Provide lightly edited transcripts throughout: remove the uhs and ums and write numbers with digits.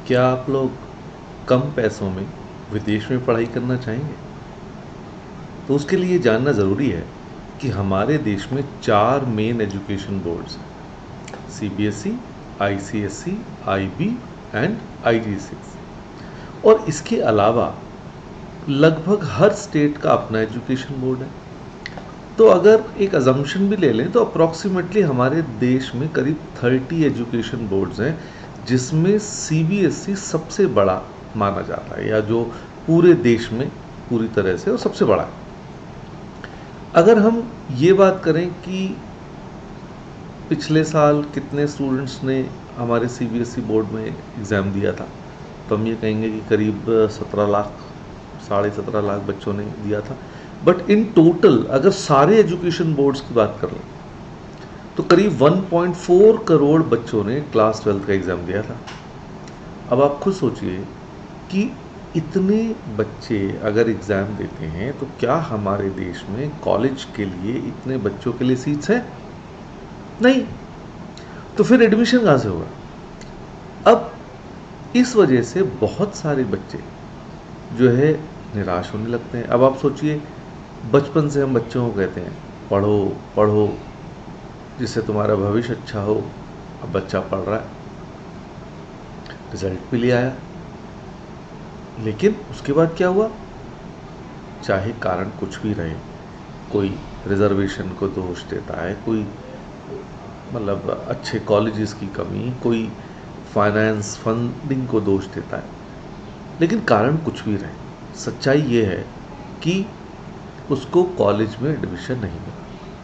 क्या आप लोग कम पैसों में विदेश में पढ़ाई करना चाहेंगे? तो उसके लिए जानना ज़रूरी है कि हमारे देश में 4 मेन एजुकेशन बोर्ड्स हैं: CBSE, ICSE, IB and IGCSE. और इसके अलावा लगभग हर स्टेट का अपना एजुकेशन बोर्ड है। तो अगर एक अजम्पशन भी ले लें तो अप्रॉक्सीमेटली हमारे देश में करीब 30 एजुकेशन बोर्ड्स हैं, जिसमें सीबीएसई सबसे बड़ा माना जाता है, या जो पूरे देश में पूरी तरह से और सबसे बड़ा है। अगर हम ये बात करें कि पिछले साल कितने स्टूडेंट्स ने हमारे सीबीएसई बोर्ड में एग्ज़ाम दिया था, तो हम ये कहेंगे कि करीब 17 लाख, 17.5 लाख बच्चों ने दिया था। बट इन टोटल अगर सारे एजुकेशन बोर्ड्स की बात कर लें तो करीब 1.4 करोड़ बच्चों ने क्लास 12 का एग्ज़ाम दिया था। अब आप खुद सोचिए कि इतने बच्चे अगर एग्ज़ाम देते हैं तो क्या हमारे देश में कॉलेज के लिए इतने बच्चों के लिए सीट्स हैं? नहीं। तो फिर एडमिशन कहाँ से होगा? अब इस वजह से बहुत सारे बच्चे जो है निराश होने लगते हैं। अब आप सोचिए, बचपन से हम बच्चों को कहते हैं पढ़ो पढ़ो जिससे तुम्हारा भविष्य अच्छा हो। अब बच्चा पढ़ रहा है, रिजल्ट भी ले आया, लेकिन उसके बाद क्या हुआ? चाहे कारण कुछ भी रहे, कोई रिजर्वेशन को दोष देता है, कोई मतलब अच्छे कॉलेजेस की कमी, कोई फाइनेंस फंडिंग को दोष देता है, लेकिन कारण कुछ भी रहे, सच्चाई ये है कि उसको कॉलेज में एडमिशन नहीं मिला।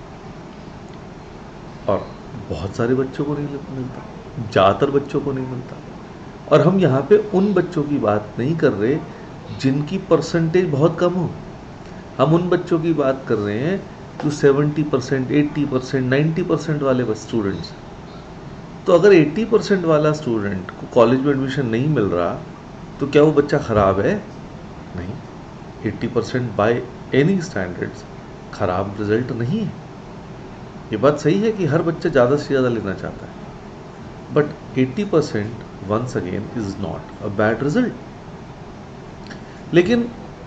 और बहुत सारे बच्चों को नहीं मिलता, ज़्यादातर बच्चों को नहीं मिलता। और हम यहाँ पे उन बच्चों की बात नहीं कर रहे जिनकी परसेंटेज बहुत कम हो। हम उन बच्चों की बात कर रहे हैं जो 70%, 80%, 90% वाले स्टूडेंट्स। तो अगर 80% वाला स्टूडेंट को कॉलेज में एडमिशन नहीं मिल रहा तो क्या वो बच्चा ख़राब है? नहीं। 80% बाय एनी स्टैंडर्ड्स ख़राब रिजल्ट नहीं है। ये बात सही है कि हर बच्चा ज़्यादा से ज़्यादा लेना चाहता है, but 80% once again is not a bad result। लेकिन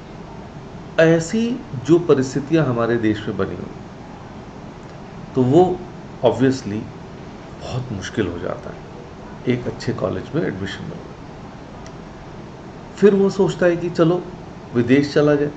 ऐसी जो परिस्थितियां हमारे देश में बनी हुई, तो वो ऑब्वियसली बहुत मुश्किल हो जाता है एक अच्छे कॉलेज में एडमिशन लेना। फिर वो सोचता है कि चलो विदेश चला जाए,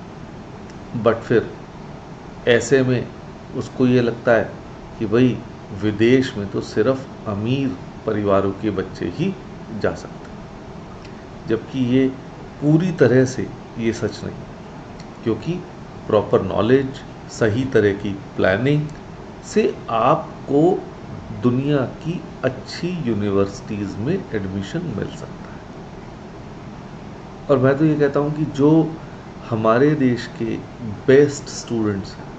बट फिर ऐसे में उसको ये लगता है कि भाई विदेश में तो सिर्फ अमीर परिवारों के बच्चे ही जा सकते हैं, जबकि ये पूरी तरह से ये सच नहीं, क्योंकि प्रॉपर नॉलेज, सही तरह की प्लानिंग से आपको दुनिया की अच्छी यूनिवर्सिटीज़ में एडमिशन मिल सकता है। और मैं तो ये कहता हूँ कि जो हमारे देश के बेस्ट स्टूडेंट्स हैं,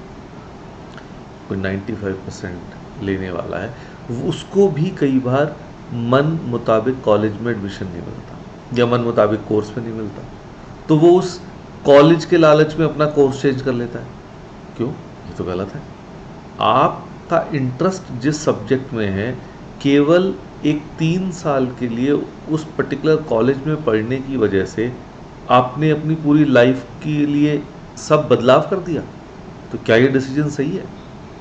कोई 95% लेने वाला है, उसको भी कई बार मन मुताबिक कॉलेज में एडमिशन नहीं मिलता या मन मुताबिक कोर्स में नहीं मिलता, तो वो उस कॉलेज के लालच में अपना कोर्स चेंज कर लेता है। क्यों? ये तो गलत है। आपका इंटरेस्ट जिस सब्जेक्ट में है, केवल एक 3 साल के लिए उस पर्टिकुलर कॉलेज में पढ़ने की वजह से आपने अपनी पूरी लाइफ के लिए सब बदलाव कर दिया, तो क्या ये डिसीजन सही है?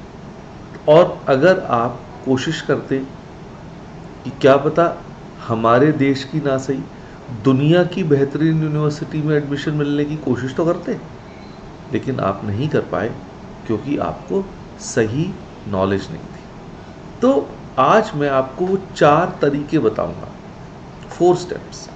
और अगर आप कोशिश करते कि क्या पता हमारे देश की ना सही दुनिया की बेहतरीन यूनिवर्सिटी में एडमिशन मिलने की कोशिश तो करते, लेकिन आप नहीं कर पाए क्योंकि आपको सही नॉलेज नहीं थी। तो आज मैं आपको वो 4 तरीके बताऊंगा, 4 स्टेप्स,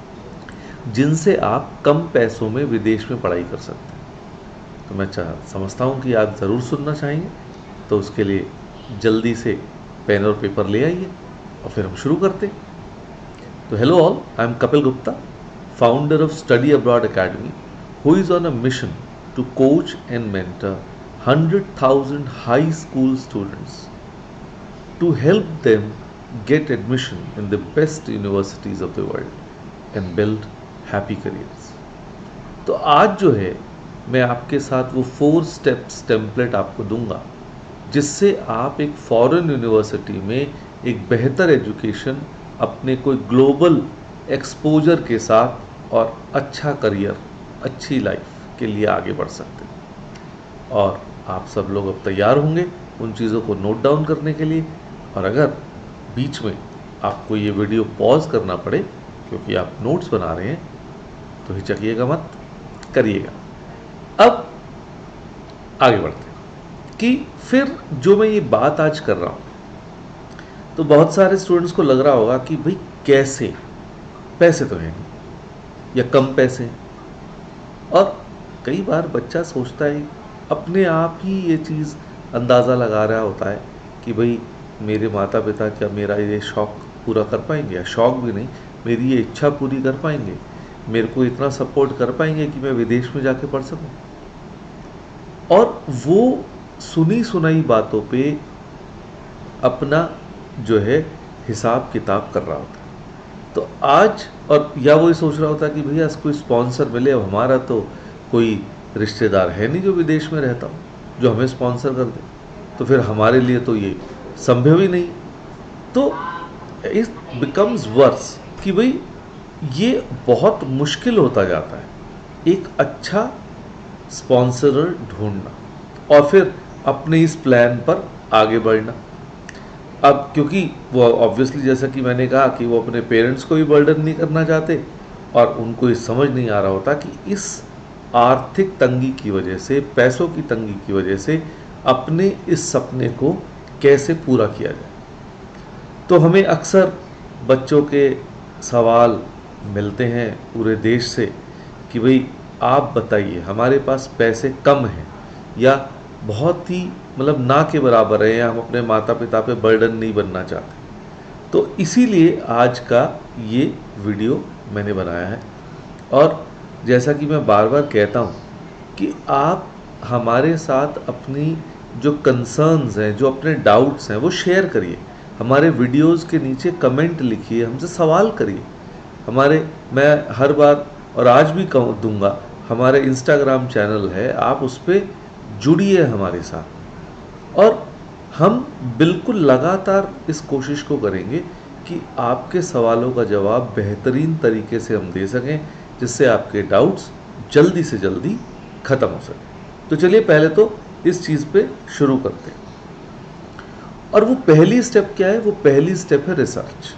जिनसे आप कम पैसों में विदेश में पढ़ाई कर सकते हैं। तो मैं समझता हूँ कि आप ज़रूर सुनना चाहेंगे, तो उसके लिए जल्दी से पेन और पेपर ले आइए और फिर हम शुरू करते हैं। तो hello all, I am Kapil Gupta, founder of study abroad academy, who is on a mission to coach and mentor 100,000 high school students to help them get admission in the best universities of the world and build happy careers। तो आज जो है मैं आपके साथ वो 4 steps template आपको दूंगा, जिससे आप एक फॉरेन यूनिवर्सिटी में एक बेहतर एजुकेशन अपने कोई ग्लोबल एक्सपोजर के साथ और अच्छा करियर, अच्छी लाइफ के लिए आगे बढ़ सकते हैं। और आप सब लोग अब तैयार होंगे उन चीज़ों को नोट डाउन करने के लिए। और अगर बीच में आपको ये वीडियो पॉज करना पड़े क्योंकि आप नोट्स बना रहे हैं तो हिचकिएगा मत, करिएगा। अब आगे बढ़ते हैं कि फिर जो मैं ये बात आज कर रहा हूँ, तो बहुत सारे स्टूडेंट्स को लग रहा होगा कि भाई कैसे, पैसे तो हैं नहीं या कम पैसे हैं। और कई बार बच्चा सोचता है, अपने आप ही ये चीज़ अंदाज़ा लगा रहा होता है कि भाई मेरे माता पिता क्या मेरा ये शौक़ पूरा कर पाएंगे, या शौक़ भी नहीं, मेरी ये इच्छा पूरी कर पाएंगे, मेरे को इतना सपोर्ट कर पाएंगे कि मैं विदेश में जाके पढ़ सकूं। और वो सुनी सुनाई बातों पे अपना जो है हिसाब किताब कर रहा होता है। तो आज, और या वो सोच रहा होता है कि भैया कोई स्पॉन्सर मिले, अब हमारा तो कोई रिश्तेदार है नहीं जो विदेश में रहता हो जो हमें स्पॉन्सर कर दे, तो फिर हमारे लिए तो ये संभव ही नहीं। तो इट बिकम्स वर्स कि भाई ये बहुत मुश्किल होता जाता है एक अच्छा स्पॉन्सरर ढूंढना और फिर अपने इस प्लान पर आगे बढ़ना। अब क्योंकि वो ऑब्वियसली जैसा कि मैंने कहा कि वो अपने पेरेंट्स को भी बर्डन नहीं करना चाहते और उनको ये समझ नहीं आ रहा होता कि इस आर्थिक तंगी की वजह से, पैसों की तंगी की वजह से अपने इस सपने को कैसे पूरा किया जाए। तो हमें अक्सर बच्चों के सवाल मिलते हैं पूरे देश से कि भाई आप बताइए, हमारे पास पैसे कम हैं या बहुत ही मतलब ना के बराबर है, या हम अपने माता पिता पे बर्डन नहीं बनना चाहते। तो इसीलिए आज का ये वीडियो मैंने बनाया है। और जैसा कि मैं बार बार कहता हूँ कि आप हमारे साथ अपनी जो कंसर्न्स हैं, जो अपने डाउट्स हैं, वो शेयर करिए। हमारे वीडियोस के नीचे कमेंट लिखिए, हमसे सवाल करिए। मैं हर बार और आज भी दूंगा, हमारे इंस्टाग्राम चैनल है, आप उस पर जुड़िए हमारे साथ। और हम बिल्कुल लगातार इस कोशिश को करेंगे कि आपके सवालों का जवाब बेहतरीन तरीके से हम दे सकें, जिससे आपके डाउट्स जल्दी से जल्दी ख़त्म हो सके। तो चलिए पहले तो इस चीज़ पे शुरू करते हैं। और वो पहली स्टेप क्या है? वो पहली स्टेप है रिसर्च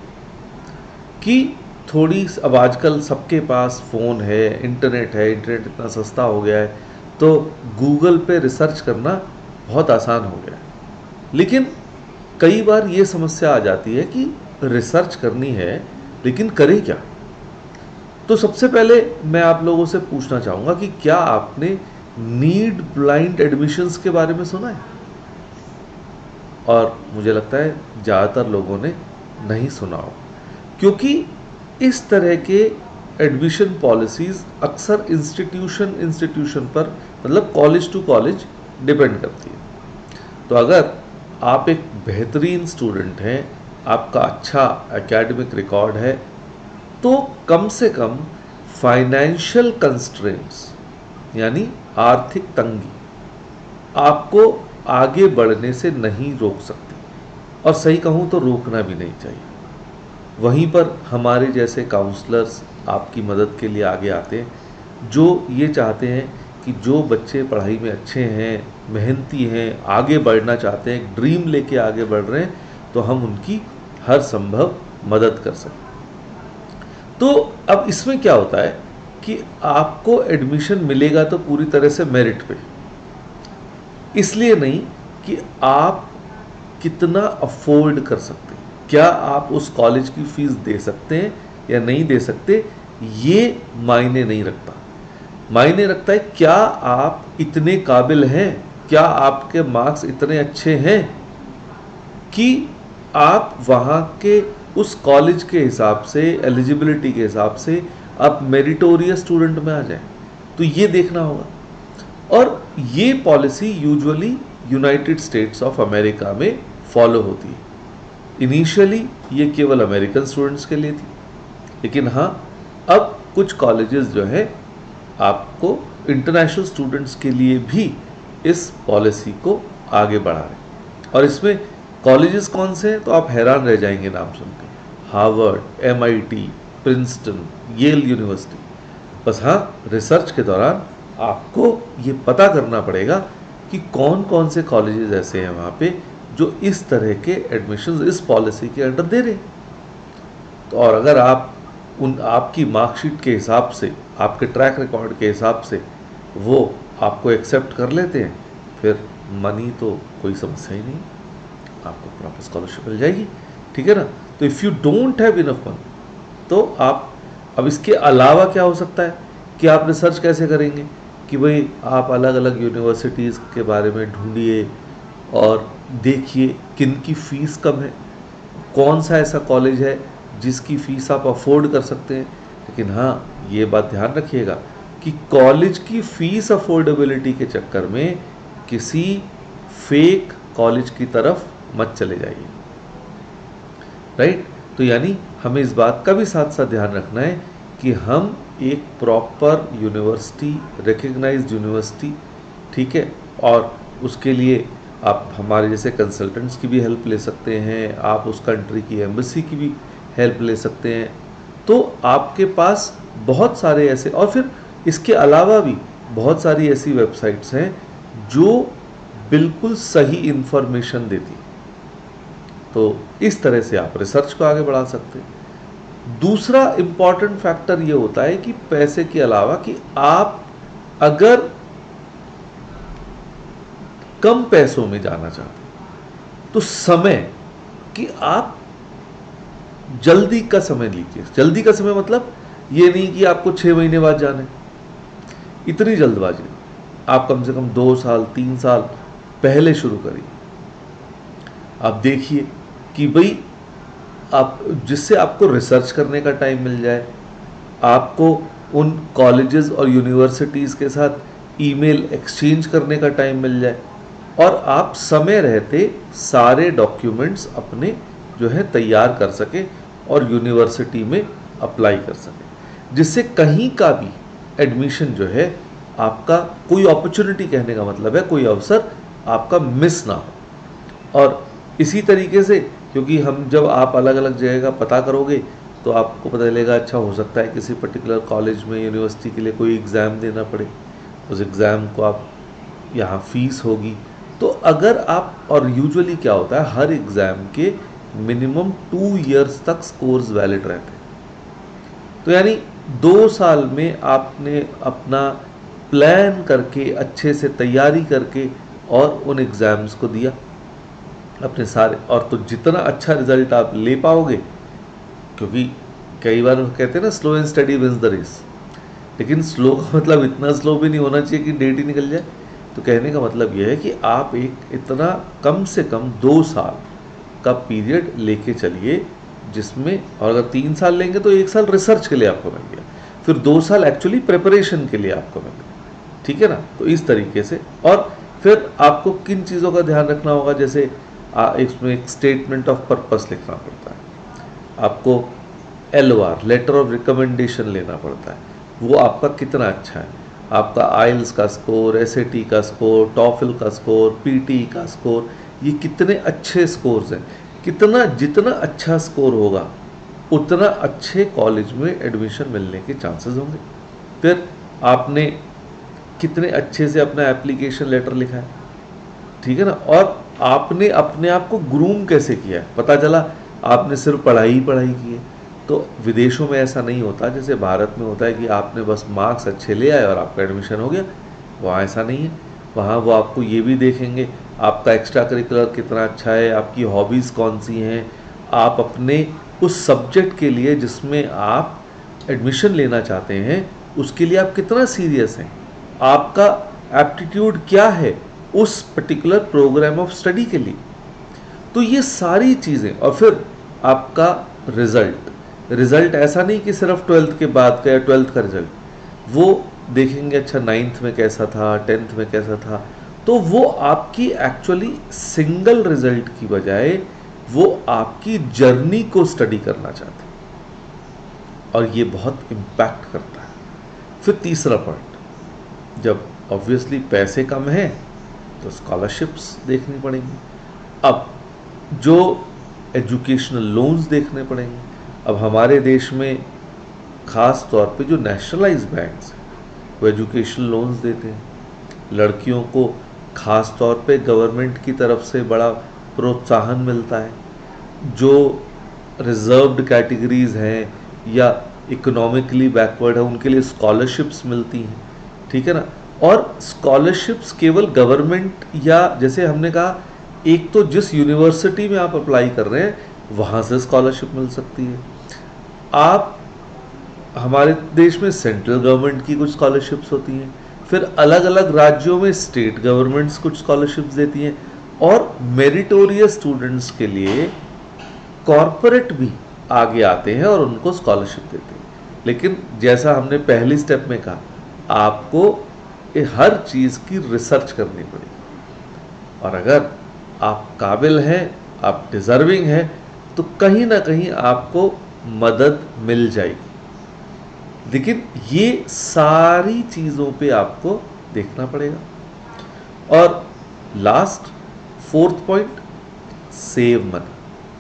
की। थोड़ी अब आजकल सबके पास फ़ोन है, इंटरनेट है, इंटरनेट इतना सस्ता हो गया है, तो गूगल पे रिसर्च करना बहुत आसान हो गया है। लेकिन कई बार ये समस्या आ जाती है कि रिसर्च करनी है लेकिन करें क्या। तो सबसे पहले मैं आप लोगों से पूछना चाहूँगा कि क्या आपने नीड ब्लाइंड एडमिशन्स के बारे में सुना है? और मुझे लगता है ज़्यादातर लोगों ने नहीं सुना हो, क्योंकि इस तरह के एडमिशन पॉलिसीज़ अक्सर इंस्टीट्यूशन पर, मतलब कॉलेज टू कॉलेज डिपेंड करती है। तो अगर आप एक बेहतरीन स्टूडेंट हैं, आपका अच्छा एकेडमिक रिकॉर्ड है, तो कम से कम फाइनेंशियल कंस्ट्रेंट्स यानी आर्थिक तंगी आपको आगे बढ़ने से नहीं रोक सकती, और सही कहूँ तो रोकना भी नहीं चाहिए। वहीं पर हमारे जैसे काउंसलर्स आपकी मदद के लिए आगे आते हैं, जो ये चाहते हैं कि जो बच्चे पढ़ाई में अच्छे हैं, मेहनती हैं, आगे बढ़ना चाहते हैं, ड्रीम लेके आगे बढ़ रहे हैं, तो हम उनकी हर संभव मदद कर सकें। तो अब इसमें क्या होता है कि आपको एडमिशन मिलेगा तो पूरी तरह से मेरिट पे, इसलिए नहीं कि आप कितना अफोर्ड कर सकते हैं, क्या आप उस कॉलेज की फीस दे सकते हैं या नहीं दे सकते, ये मायने नहीं रखता। मायने रखता है क्या आप इतने काबिल हैं, क्या आपके मार्क्स इतने अच्छे हैं कि आप वहाँ के उस कॉलेज के हिसाब से, एलिजिबिलिटी के हिसाब से आप मेरिटोरियस स्टूडेंट में आ जाएं। तो ये देखना होगा। और ये policy usually United States of America में फॉलो होती है। इनिशियली ये केवल अमेरिकन स्टूडेंट्स के लिए थी, लेकिन हाँ, अब कुछ कॉलेजेस जो है आपको इंटरनेशनल स्टूडेंट्स के लिए भी इस पॉलिसी को आगे बढ़ा रहे हैं। और इसमें कॉलेजेस कौन से हैं तो आप हैरान रह जाएंगे नाम सुन के। Harvard, MIT, Princeton, Yale university. बस हाँ, रिसर्च के दौरान आपको ये पता करना पड़ेगा कि कौन कौन से कॉलेजेस ऐसे हैं वहाँ पे जो इस तरह के एडमिशंस इस पॉलिसी के अंडर दे रहे हैं। तो और अगर आप आपकी मार्कशीट के हिसाब से, आपके ट्रैक रिकॉर्ड के हिसाब से वो आपको एक्सेप्ट कर लेते हैं, फिर मनी तो कोई समस्या ही नहीं, आपको प्रॉपर स्कॉलरशिप मिल जाएगी। ठीक है ना। तो if you don't have enough money, तो आप, अब इसके अलावा क्या हो सकता है कि आप रिसर्च कैसे करेंगे कि भाई आप अलग अलग यूनिवर्सिटीज़ के बारे में ढूंढिए और देखिए किन की फ़ीस कम है, कौन सा ऐसा कॉलेज है जिसकी फ़ीस आप अफोर्ड कर सकते हैं। लेकिन हाँ, ये बात ध्यान रखिएगा कि कॉलेज की फ़ीस अफोर्डेबिलिटी के चक्कर में किसी फेक कॉलेज की तरफ मत चले जाइए, राइट। तो यानी हमें इस बात का भी साथ साथ ध्यान रखना है कि हम एक प्रॉपर यूनिवर्सिटी, रिकग्नाइज्ड यूनिवर्सिटी, ठीक है, और उसके लिए आप हमारे जैसे कंसल्टेंट्स की भी हेल्प ले सकते हैं, आप उस कंट्री की एम्बेसी की भी हेल्प ले सकते हैं। तो आपके पास बहुत सारे ऐसे, और फिर इसके अलावा भी बहुत सारी ऐसी वेबसाइट्स हैं जो बिल्कुल सही इंफॉर्मेशन देती है। तो इस तरह से आप रिसर्च को आगे बढ़ा सकते हैं। दूसरा इंपॉर्टेंट फैक्टर ये होता है कि पैसे के अलावा कि आप अगर कम पैसों में जाना चाहते हैं तो समय, कि आप जल्दी का समय लीजिए। जल्दी का समय मतलब ये नहीं कि आपको 6 महीने बाद जाना है, इतनी जल्दबाजी। आप कम से कम 2 साल 3 साल पहले शुरू करिए। आप देखिए कि भाई आप, जिससे आपको रिसर्च करने का टाइम मिल जाए, आपको उन कॉलेजेस और यूनिवर्सिटीज़ के साथ ईमेल एक्सचेंज करने का टाइम मिल जाए, और आप समय रहते सारे डॉक्यूमेंट्स अपने जो है तैयार कर सके और यूनिवर्सिटी में अप्लाई कर सके, जिससे कहीं का भी एडमिशन जो है आपका, कोई अपॉर्चुनिटी, कहने का मतलब है कोई अवसर आपका मिस ना हो। और इसी तरीके से, क्योंकि हम जब आप अलग अलग जगह का पता करोगे तो आपको पता चलेगा, अच्छा हो सकता है किसी पर्टिकुलर कॉलेज में, यूनिवर्सिटी के लिए कोई एग्ज़ाम देना पड़े, उस एग्ज़ाम को आप, यहाँ फीस होगी। तो अगर आप, और यूजुअली क्या होता है, हर एग्ज़ाम के मिनिमम 2 इयर्स तक स्कोर्स वैलिड रहते हैं। तो यानी 2 साल में आपने अपना प्लान करके, अच्छे से तैयारी करके और उन एग्ज़ाम्स को दिया अपने सारे, और तो जितना अच्छा रिजल्ट आप ले पाओगे, क्योंकि कई बार कहते हैं ना, slow and steady wins the race. लेकिन स्लो का मतलब इतना स्लो भी नहीं होना चाहिए कि डेट ही निकल जाए। तो कहने का मतलब यह है कि आप एक इतना कम से कम 2 साल का पीरियड लेके चलिए, जिसमें, और अगर 3 साल लेंगे तो 1 साल रिसर्च के लिए आपको मिल गया, फिर 2 साल एक्चुअली प्रिपरेशन के लिए आपको मिल गया। ठीक है ना। तो इस तरीके से, और फिर आपको किन चीज़ों का ध्यान रखना होगा, जैसे इसमें एक स्टेटमेंट ऑफ पर्पस लिखना पड़ता है, आपको LOR, लेटर ऑफ रिकमेंडेशन लेना पड़ता है, वो आपका कितना अच्छा है, आपका आइल्स का स्कोर, SAT का स्कोर, टॉफल का स्कोर, PT का स्कोर, ये कितने अच्छे स्कोर्स हैं। कितना, जितना अच्छा स्कोर होगा उतना अच्छे कॉलेज में एडमिशन मिलने के चांसेस होंगे। फिर आपने कितने अच्छे से अपना एप्लीकेशन लेटर लिखा है, ठीक है ना, और आपने अपने आप को ग्रूम कैसे किया है। पता चला आपने सिर्फ पढ़ाई ही पढ़ाई की है। तो विदेशों में ऐसा नहीं होता जैसे भारत में होता है कि आपने बस मार्क्स अच्छे ले आए और आपका एडमिशन हो गया। वहाँ ऐसा नहीं है। वहाँ वो आपको ये भी देखेंगे आपका एक्स्ट्रा करिकुलर कितना अच्छा है, आपकी हॉबीज़ कौन सी हैं, आप अपने उस सब्जेक्ट के लिए जिसमें आप एडमिशन लेना चाहते हैं उसके लिए आप कितना सीरियस हैं, आपका एप्टीट्यूड क्या है उस पर्टिकुलर प्रोग्राम ऑफ स्टडी के लिए। तो ये सारी चीज़ें, और फिर आपका रिज़ल्ट ऐसा नहीं कि सिर्फ 12th के बाद का या 12th का रिज़ल्ट, वो देखेंगे अच्छा 9th में कैसा था, 10th में कैसा था। तो वो आपकी एक्चुअली सिंगल रिज़ल्ट की बजाय वो आपकी जर्नी को स्टडी करना चाहते हैं, और ये बहुत इम्पैक्ट करता है। फिर तीसरा पॉइंट, जब ऑब्वियसली पैसे कम हैं तो स्कॉलरशिप्स देखनी पड़ेंगी, अब जो एजुकेशनल लोन्स देखने पड़ेंगे। अब हमारे देश में ख़ास तौर पे जो नेशनलाइज बैंक्स हैं वो एजुकेशन लोन्स देते हैं। लड़कियों को ख़ास तौर पे गवर्नमेंट की तरफ से बड़ा प्रोत्साहन मिलता है। जो रिजर्व्ड कैटेगरीज हैं या इकोनॉमिकली बैकवर्ड है उनके लिए स्कॉलरशिप्स मिलती हैं, ठीक है ना। और स्कॉलरशिप्स केवल गवर्नमेंट या जैसे हमने कहा, एक तो जिस यूनिवर्सिटी में आप अप्लाई कर रहे हैं वहाँ से स्कॉलरशिप मिल सकती है। आप हमारे देश में सेंट्रल गवर्नमेंट की कुछ स्कॉलरशिप्स होती हैं, फिर अलग अलग राज्यों में स्टेट गवर्नमेंट्स कुछ स्कॉलरशिप्स देती हैं, और मेरिटोरियस स्टूडेंट्स के लिए कॉरपोरेट भी आगे आते हैं और उनको स्कॉलरशिप देते हैं। लेकिन जैसा हमने पहली स्टेप में कहा, आपको हर चीज़ की रिसर्च करनी पड़ेगी, और अगर आप काबिल हैं, आप डिज़र्विंग हैं, तो कहीं ना कहीं आपको मदद मिल जाएगी। लेकिन ये सारी चीज़ों पे आपको देखना पड़ेगा। और last 4th point, save money.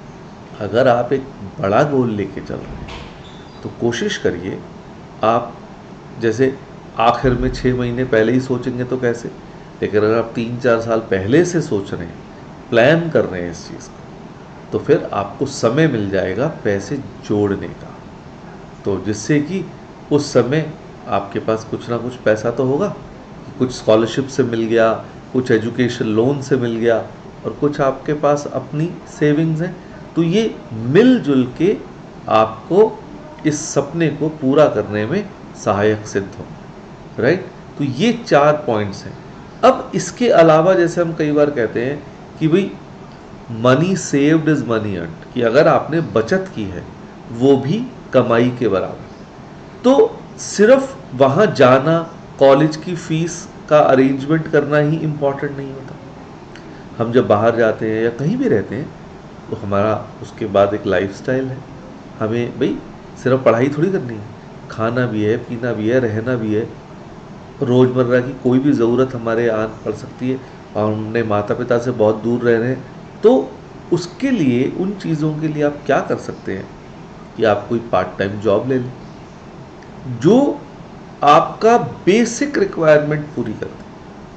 अगर आप एक बड़ा गोल लेके चल रहे हैं तो कोशिश करिए, आप जैसे आखिर में 6 महीने पहले ही सोचेंगे तो कैसे, लेकिन अगर आप 3-4 साल पहले से सोच रहे हैं, प्लान कर रहे हैं इस चीज़ को, तो फिर आपको समय मिल जाएगा पैसे जोड़ने का, तो जिससे कि उस समय आपके पास कुछ ना कुछ पैसा तो होगा, कुछ स्कॉलरशिप से मिल गया, कुछ एजुकेशन लोन से मिल गया, और कुछ आपके पास अपनी सेविंग्स हैं। तो ये मिलजुल के आपको इस सपने को पूरा करने में सहायक सिद्ध हो, राइट। तो ये 4 पॉइंट्स हैं। अब इसके अलावा जैसे हम कई बार कहते हैं कि भाई money saved is money earned, कि अगर आपने बचत की है वो भी कमाई के बराबर। तो सिर्फ वहाँ जाना, कॉलेज की फीस का अरेंजमेंट करना ही इम्पॉर्टेंट नहीं होता। हम जब बाहर जाते हैं या कहीं भी रहते हैं तो हमारा उसके बाद एक लाइफस्टाइल है। हमें भाई सिर्फ पढ़ाई थोड़ी करनी है, खाना भी है, पीना भी है, रहना भी है, रोज़मर्रा की कोई भी ज़रूरत हमारे आन पड़ सकती है, और हमने माता पिता से बहुत दूर रह रहे हैं, तो उसके लिए, उन चीज़ों के लिए आप क्या कर सकते हैं कि आप कोई पार्ट टाइम जॉब ले लें जो आपका बेसिक रिक्वायरमेंट पूरी कर दे।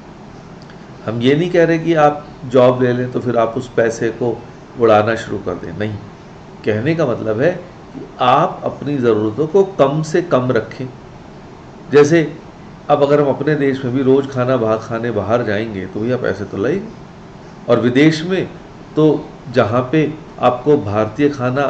हम ये नहीं कह रहे कि आप जॉब ले लें तो फिर आप उस पैसे को उड़ाना शुरू कर दें, नहीं। कहने का मतलब है कि आप अपनी ज़रूरतों को कम से कम रखें। जैसे अब अगर हम अपने देश में भी रोज़ खाने बाहर जाएंगे तो भैया पैसे तो लगेंगे, और विदेश में तो जहाँ पे आपको भारतीय खाना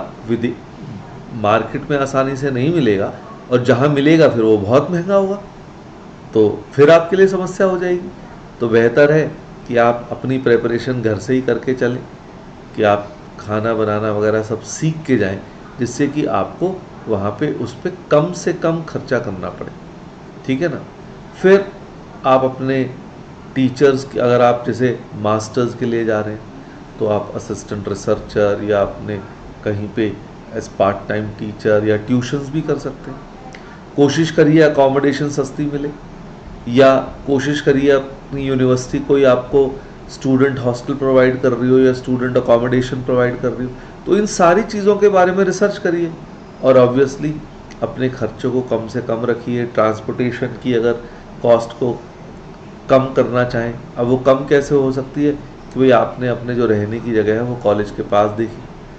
मार्केट में आसानी से नहीं मिलेगा, और जहाँ मिलेगा फिर वो बहुत महंगा होगा, तो फिर आपके लिए समस्या हो जाएगी। तो बेहतर है कि आप अपनी प्रेपरेशन घर से ही करके चलें, कि आप खाना बनाना वगैरह सब सीख के जाएं, जिससे कि आपको वहाँ पे उस पर कम से कम खर्चा करना पड़े, ठीक है ना। फिर आप अपने टीचर्स की, अगर आप जैसे मास्टर्स के लिए जा रहे हैं तो आप असिस्टेंट रिसर्चर या अपने कहीं पे एज पार्ट टाइम टीचर या ट्यूशन्स भी कर सकते हैं। कोशिश करिए अकोमोडेशन सस्ती मिले, या कोशिश करिए अपनी यूनिवर्सिटी कोई आपको स्टूडेंट हॉस्टल प्रोवाइड कर रही हो या स्टूडेंट अकोमोडेशन प्रोवाइड कर रही हो, तो इन सारी चीज़ों के बारे में रिसर्च करिए। और ऑब्वियसली अपने खर्चों को कम से कम रखिए। ट्रांसपोर्टेशन की अगर कॉस्ट को कम करना चाहें, अब वो कम कैसे हो सकती है कि भाई आपने अपने जो रहने की जगह है वो कॉलेज के पास देखी,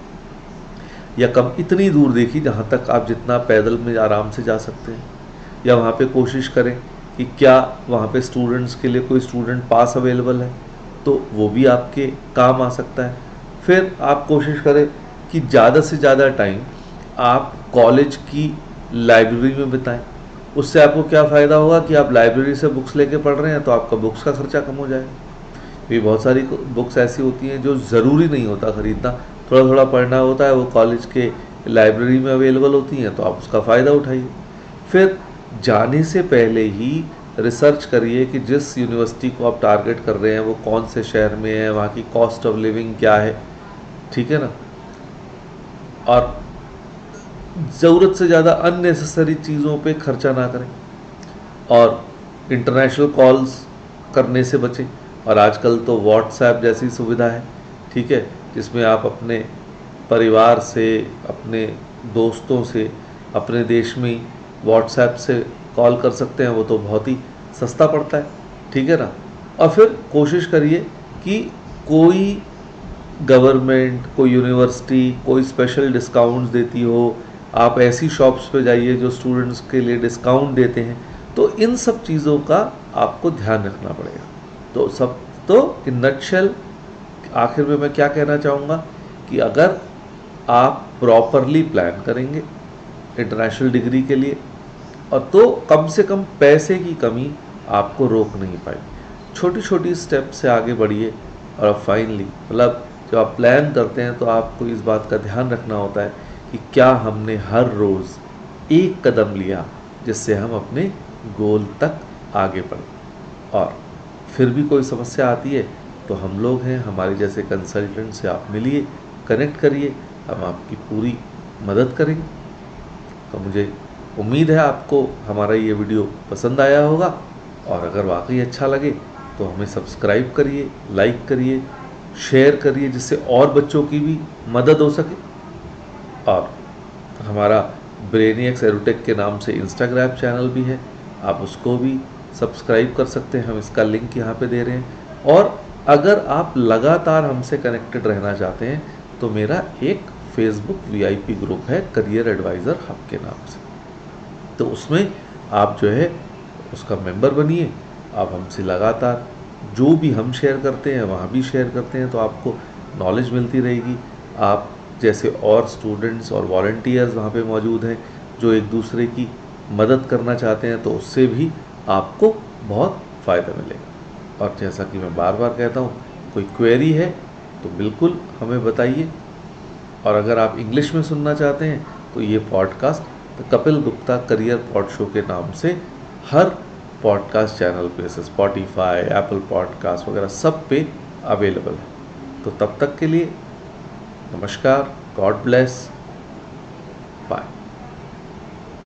या कम इतनी दूर देखी जहाँ तक आप जितना पैदल में आराम से जा सकते हैं, या वहाँ पे कोशिश करें कि क्या वहाँ पे स्टूडेंट्स के लिए कोई स्टूडेंट पास अवेलेबल है, तो वो भी आपके काम आ सकता है। फिर आप कोशिश करें कि ज़्यादा से ज़्यादा टाइम आप कॉलेज की लाइब्रेरी में बिताएं। उससे आपको क्या फ़ायदा होगा कि आप लाइब्रेरी से बुक्स लेके पढ़ रहे हैं तो आपका बुक्स का खर्चा कम हो जाएगा। भी बहुत सारी बुक्स ऐसी होती हैं जो ज़रूरी नहीं होता ख़रीदना, थोड़ा थोड़ा पढ़ना होता है, वो कॉलेज के लाइब्रेरी में अवेलेबल होती हैं, तो आप उसका फ़ायदा उठाइए। फिर जाने से पहले ही रिसर्च करिए कि जिस यूनिवर्सिटी को आप टारगेट कर रहे हैं वो कौन से शहर में है, वहाँ की कॉस्ट ऑफ लिविंग क्या है, ठीक है ना। और ज़रूरत से ज़्यादा अननेसेसरी चीज़ों पे खर्चा ना करें, और इंटरनेशनल कॉल्स करने से बचें। और आजकल तो व्हाट्सएप जैसी सुविधा है, ठीक है, जिसमें आप अपने परिवार से, अपने दोस्तों से अपने देश में ही व्हाट्सएप से कॉल कर सकते हैं, वो तो बहुत ही सस्ता पड़ता है, ठीक है ना। और फिर कोशिश करिए कि कोई गवर्नमेंट, कोई यूनिवर्सिटी कोई स्पेशल डिस्काउंट्स देती हो, आप ऐसी शॉप्स पे जाइए जो स्टूडेंट्स के लिए डिस्काउंट देते हैं। तो इन सब चीज़ों का आपको ध्यान रखना पड़ेगा। तो इन नटशेल आखिर में मैं क्या कहना चाहूँगा कि अगर आप प्रॉपरली प्लान करेंगे इंटरनेशनल डिग्री के लिए, और तो कम से कम पैसे की कमी आपको रोक नहीं पाई। छोटी छोटी स्टेप से आगे बढ़िए, और फाइनली मतलब जब आप प्लान करते हैं तो आपको इस बात का ध्यान रखना होता है कि क्या हमने हर रोज़ एक कदम लिया जिससे हम अपने गोल तक आगे बढ़े। और फिर भी कोई समस्या आती है तो हम लोग हैं, हमारे जैसे कंसल्टेंट से आप मिलिए, कनेक्ट करिए, हम आपकी पूरी मदद करेंगे। तो मुझे उम्मीद है आपको हमारा ये वीडियो पसंद आया होगा, और अगर वाकई अच्छा लगे तो हमें सब्सक्राइब करिए, लाइक करिए, शेयर करिए, जिससे और बच्चों की भी मदद हो सके। और हमारा ब्रेनियक्स एडुटेक के नाम से इंस्टाग्राम चैनल भी है, आप उसको भी सब्सक्राइब कर सकते हैं, हम इसका लिंक यहाँ पे दे रहे हैं। और अगर आप लगातार हमसे कनेक्टेड रहना चाहते हैं तो मेरा एक फेसबुक VIP ग्रुप है करियर एडवाइज़र हब के नाम से, तो उसमें आप जो है उसका मेंबर बनिए। आप हमसे लगातार जो भी हम शेयर करते हैं वहाँ भी शेयर करते हैं, तो आपको नॉलेज मिलती रहेगी। आप जैसे और स्टूडेंट्स और वॉलंटियर्स वहाँ पे मौजूद हैं जो एक दूसरे की मदद करना चाहते हैं, तो उससे भी आपको बहुत फ़ायदा मिलेगा। और जैसा कि मैं बार बार कहता हूँ, कोई क्वेरी है तो बिल्कुल हमें बताइए। और अगर आप इंग्लिश में सुनना चाहते हैं तो ये podcast the Kapil Gupta career pod show के नाम से हर पॉडकास्ट चैनल पे, जैसे स्पॉटिफाई, एप्पल पॉडकास्ट वगैरह सब पे अवेलेबल है। तो तब तक के लिए नमस्कार, गॉड ब्लेस, बाय।